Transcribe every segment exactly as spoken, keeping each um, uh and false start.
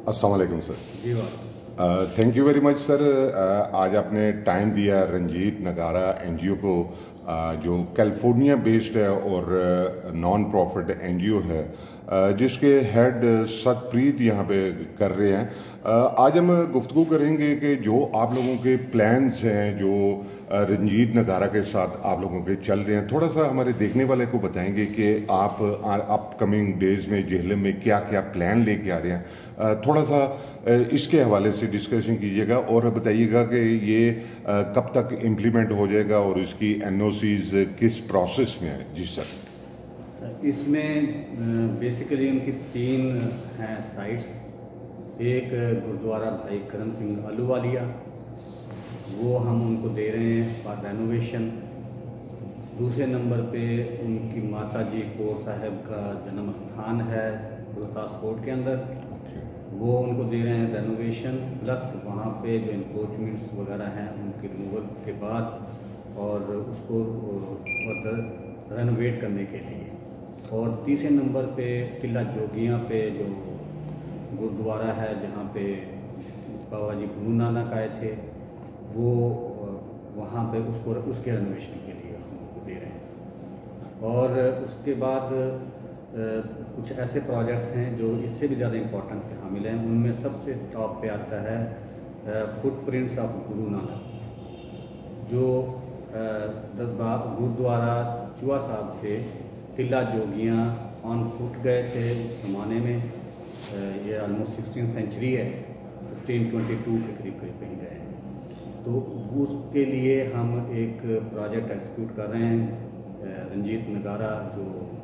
अस्सलाम वालेकुम सर। जी वाह। Thank you very much sir. आज आपने टाइम दिया रंजीत नगारा एनजीओ को, uh, जो कैलिफोर्निया बेस्ड है और नॉन प्रॉफिट एनजीओ है, uh, जिसके हेड सतप्रीत यहाँ पे कर रहे हैं। uh, आज हम गुफ्तगू करेंगे कि जो आप लोगों के प्लान्स हैं, जो uh, रंजीत नगारा के साथ आप लोगों के चल रहे हैं, थोड़ा सा हमारे देखने वाले को बताएंगे कि आप अपकमिंग डेज में जेहलम में क्या क्या प्लान लेके आ रहे हैं। uh, थोड़ा सा इसके हवाले से डिस्कशन कीजिएगा और बताइएगा कि ये कब तक इम्प्लीमेंट हो जाएगा और इसकी एनओसीज किस प्रोसेस में है। जी सर। इसमें बेसिकली उनकी तीन हैं साइट्स। एक गुरुद्वारा भाई करम सिंह आलूवालिया, वो हम उनको दे रहे हैं फॉर रेनोवेशन। दूसरे नंबर पे उनकी माता जी कौर साहब का जन्म स्थान है रोहतास फोर्ट के अंदर, वो उनको दे रहे हैं रेनोवेशन, प्लस वहाँ पे जो इंक्रोचमेंट्स वगैरह हैं उनके रिमूवल के बाद और उसको रेनोवेट करने के लिए। और तीसरे नंबर पे टिल्ला जोगियाँ पे जो गुरुद्वारा है जहाँ पे बाबा जी गुरु नानक आए थे, वो वहाँ पे उसको उसके रेनोवेशन के लिए हम उनको दे रहे हैं। और उसके बाद कुछ ऐसे प्रोजेक्ट्स हैं जो इससे भी ज़्यादा इम्पोर्टेंस के हामिल हैं। उनमें सबसे टॉप पे आता है फुटप्रिंट्स ऑफ गुरु नानक, जो गुरुद्वारा चूहा साहब से टिल्ला जोगियाँ ऑन फुट गए थे उस ज़माने में। ये ऑलमोस्ट सिक्सटीन सेंचुरी है, फिफ्टीन ट्वेंटी टू के करीब करीब कहीं गए हैं। तो उसके लिए हम एक प्रोजेक्ट एग्जीक्यूट कर रहे हैं। रंजीत नगारा जो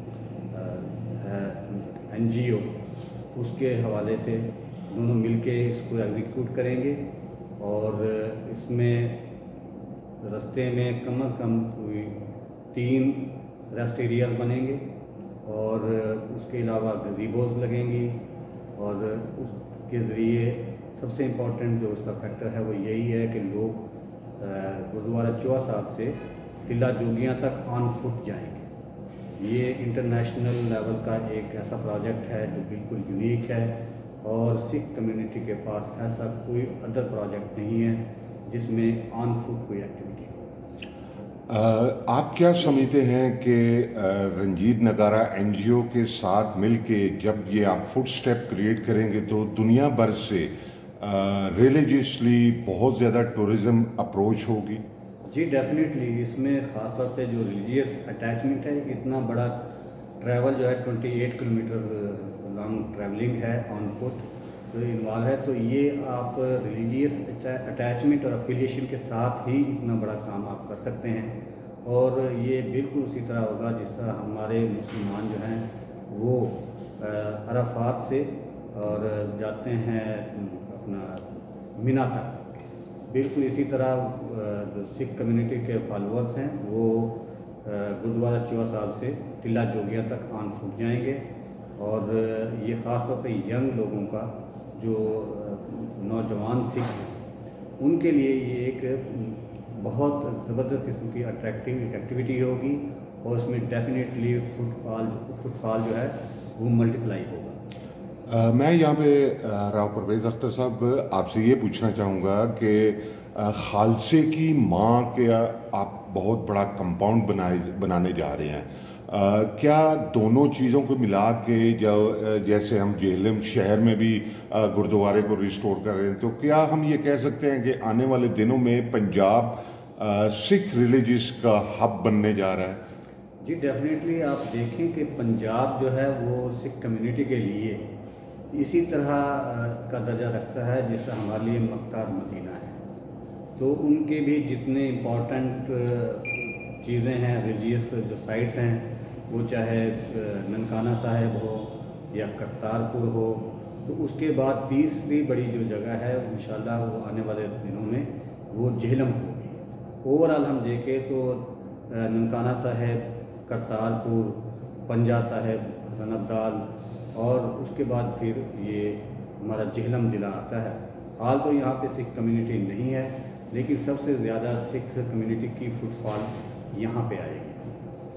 एनजीओ, उसके हवाले से दोनों मिलके इसको एग्जीक्यूट करेंगे। और इसमें रास्ते में कम से कम कोई तीन रेस्ट एरियाज बनेंगे और उसके अलावा गजीबोज लगेंगी। और उसके ज़रिए सबसे इम्पोर्टेंट जो उसका फैक्टर है वो यही है कि लोग गुरुद्वारा चूहा साहब से टिल्ला जोगियाँ तक ऑन फुट जाएंगे। ये इंटरनेशनल लेवल का एक ऐसा प्रोजेक्ट है जो बिल्कुल यूनिक है और सिख कम्युनिटी के पास ऐसा कोई अदर प्रोजेक्ट नहीं है जिसमें ऑन फुट कोई एक्टिविटी हो। आप क्या समझते हैं कि रंजीत नगारा एनजीओ के साथ मिलके जब ये आप फुट स्टेप क्रिएट करेंगे तो दुनिया भर से रिलीजियसली बहुत ज़्यादा टूरिज़्म अप्रोच होगी? जी डेफिनेटली। इसमें ख़ास तौर पे जो रिलीजियस अटैचमेंट है, इतना बड़ा ट्रैवल जो है अट्ठाईस किलोमीटर लॉन्ग ट्रैवलिंग है ऑन फुट तो इन्वॉल्व है। तो ये आप रिलीजियस अटैचमेंट और अफिलिएशन के साथ ही इतना बड़ा काम आप कर सकते हैं। और ये बिल्कुल उसी तरह होगा जिस तरह हमारे मुसलमान जो हैं वो अराफात से और जाते हैं अपना मिना तक, बिल्कुल इसी तरह जो सिख कम्युनिटी के फॉलोअर्स हैं वो गुरुद्वारा चूहा साहब से टिल्ला जोगिया तक ऑन फुट जाएंगे। और ये ख़ास तौर पे यंग लोगों का, जो नौजवान सिख हैं, उनके लिए ये एक बहुत ज़बरदस्त किस्म की अट्रैक्टिव एक्टिविटी होगी और उसमें डेफिनेटली फुटफॉल फुटफॉल जो है वो मल्टीप्लाई होगा। Uh, मैं यहाँ पे राव परवेज़ अख्तर साहब आपसे ये पूछना चाहूँगा कि खालसे की माँ के आप बहुत बड़ा कंपाउंड बनाए बनाने जा रहे हैं। uh, क्या दोनों चीज़ों को मिला के जो जैसे हम जेहलम शहर में भी गुरुद्वारे को रिस्टोर कर रहे हैं, तो क्या हम ये कह सकते हैं कि आने वाले दिनों में पंजाब सिख रिलीजियस का हब बनने जा रहा है? जी डेफिनेटली। आप देखें कि पंजाब जो है वो सिख कम्युनिटी के लिए इसी तरह का दर्जा रखता है जैसा हमारे लिए मक्का और मदीना है। तो उनके भी जितने इम्पोर्टेंट चीज़ें हैं, रिलीजियस जो साइट्स हैं, वो चाहे ननकाना साहिब हो या करतारपुर हो, तो उसके बाद तीसरी बड़ी जो जगह है इंशाल्लाह वो आने वाले दिनों में वो जेहलम होगी। ओवरऑल हम देखें तो ननकाना साहिब, करतारपुर, पंजा साहिब, हसन अब्दाल और उसके बाद फिर ये हमारा जेहलम ज़िला आता है। हाल तो यहाँ पे सिख कम्युनिटी नहीं है, लेकिन सबसे ज़्यादा सिख कम्युनिटी की फुटफॉल यहाँ पे आएगी।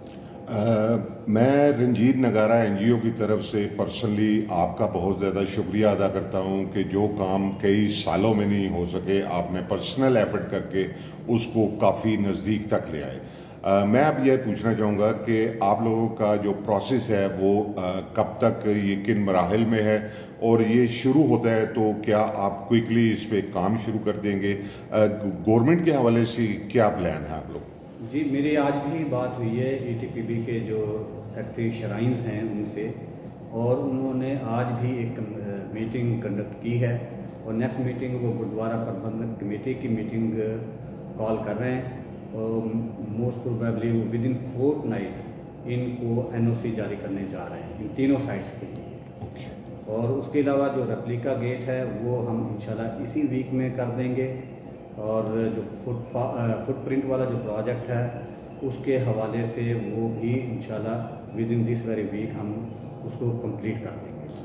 Uh, मैं रंजीत नगारा एनजीओ की तरफ से पर्सनली आपका बहुत ज़्यादा शुक्रिया अदा करता हूं कि जो काम कई सालों में नहीं हो सके आपने पर्सनल एफर्ट करके उसको काफ़ी नज़दीक तक ले आए। uh, मैं अब यह पूछना चाहूँगा कि आप लोगों का जो प्रोसेस है वो uh, कब तक ये किन मराहल में है और ये शुरू होता है तो क्या आप क्विकली इस पर काम शुरू कर देंगे? गवर्नमेंट uh, के हवाले से क्या प्लान है आप लोग? जी, मेरी आज भी बात हुई है ई टी पी बी के जो सेक्रेटरी शराइन्स हैं उनसे, और उन्होंने आज भी एक मीटिंग कंडक्ट की है और नेक्स्ट मीटिंग वो गुरुद्वारा प्रबंधक कमेटी की मीटिंग कॉल कर रहे हैं और मोस्ट प्रोबेबली वो विद इन फोर्थ नाइट इनको एन ओ सी जारी करने जा रहे हैं इन तीनों साइट्स के लिए। और उसके अलावा जो रेप्लिका गेट है वो हम इंशाल्लाह इसी वीक में कर देंगे, और जो फुट फुटप्रिंट वाला जो प्रोजेक्ट है उसके हवाले से वो भी इंशाल्लाह within this very week हम उसको कंप्लीट कर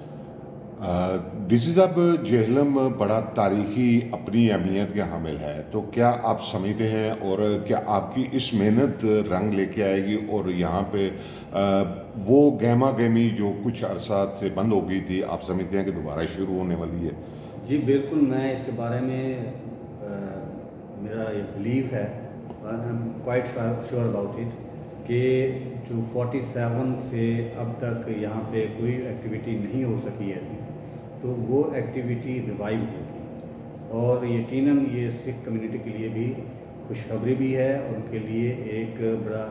देंगे। डीसी साहब, जेहलम बड़ा तारीखी अपनी अहमियत के हामिल है, तो क्या आप समझते हैं और क्या आपकी इस मेहनत रंग लेके आएगी और यहाँ पे आ, वो गहमा गहमी जो कुछ अरसा से बंद हो गई थी, आप समझते हैं कि दोबारा शुरू होने वाली है? जी बिल्कुल, मैं इसके बारे में आ, मेरा ये बिलीफ है, I am quite sure about it, कि जो सैंतालीस से अब तक यहाँ पे कोई एक्टिविटी नहीं हो सकी है ऐसी, तो वो एक्टिविटी रिवाइव होगी और यकीनन ये सिख कम्युनिटी के लिए भी खुशखबरी भी है और उनके लिए एक बड़ा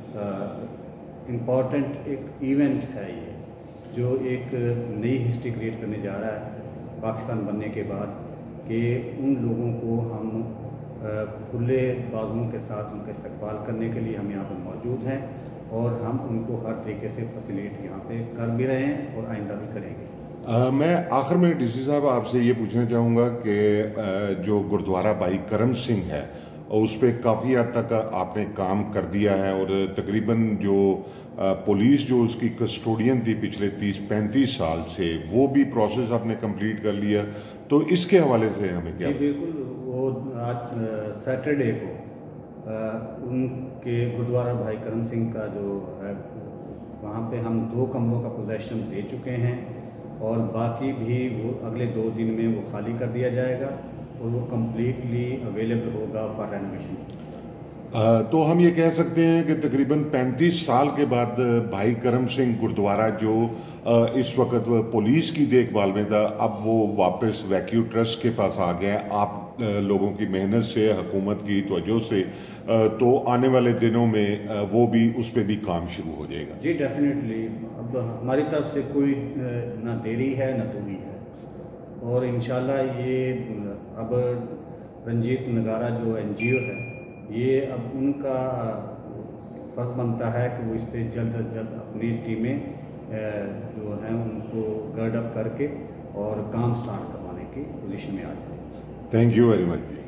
इम्पॉर्टेंट एक इवेंट है ये, जो एक नई हिस्ट्री क्रिएट करने जा रहा है पाकिस्तान बनने के बाद, कि उन लोगों को हम खुले बाजुओं के साथ उनका इस्तकबाल करने के लिए हम यहाँ पर मौजूद हैं और हम उनको हर तरीके से फैसिलिटेट यहाँ पे कर भी रहे हैं और आइंदा भी करेंगे। आ, मैं आखिर में डीसी साहब आपसे ये पूछना चाहूँगा कि जो गुरुद्वारा भाई करम सिंह है उस पर काफ़ी हद तक आपने काम कर दिया है और तकरीबन जो आ, पुलिस जो उसकी कस्टोडियन थी पिछले तीस पैंतीस साल से, वो भी प्रोसेस आपने कंप्लीट कर लिया, तो इसके हवाले से हमें क्या? जी बिल्कुल, वो आज सैटरडे को आ, उनके गुरुद्वारा भाई करम सिंह का जो है वहाँ पे हम दो कमरों का पोजेशन दे चुके हैं और बाकी भी वो अगले दो दिन में वो खाली कर दिया जाएगा और वो कम्प्लीटली अवेलेबल होगा फॉर रेनोवेशन। तो हम ये कह सकते हैं कि तकरीबन पैंतीस साल के बाद भाई करम सिंह गुरुद्वारा जो इस वक्त पुलिस की देखभाल में था, अब वो वापस वैक्यू ट्रस्ट के पास आ गया। आप लोगों की मेहनत से, हुकूमत की तवज्जो से, तो आने वाले दिनों में वो भी उस पर भी काम शुरू हो जाएगा। जी डेफिनेटली, अब हमारी तरफ से कोई ना देरी है ना दूरी है और इंशाल्लाह ये अब रंजीत नगारा जो एन जी ओ है, ये अब उनका फ़र्ज़ बनता है कि वो इस पर जल्द अज जल्द अपनी टीमें जो हैं उनको गर्ड अप करके और काम स्टार्ट करवाने की पोजीशन में आ जाए। Thank you very much.